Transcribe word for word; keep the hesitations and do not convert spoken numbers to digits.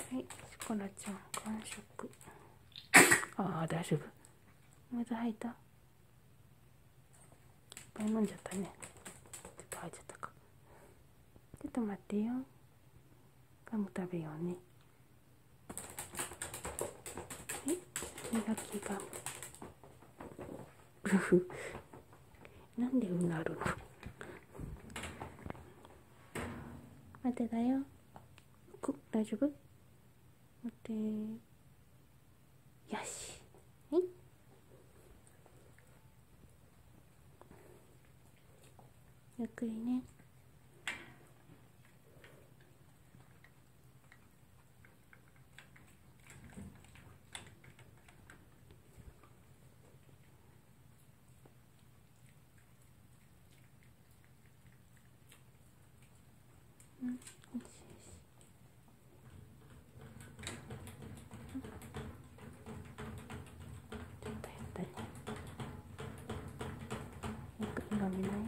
はい、シコラちゃん完食。ああ、大丈夫。水吐いた。いっぱい飲んじゃったね。ちょっと吐いちゃったか。ちょっと待ってよ。ガム食べようね。はい、磨きガム。ふふ。なんでうなるの。待ってだよ。く、大丈夫？待って。よし。はい。ゆっくりね。うん、よしよし。ちょっとやったね。よく飲みな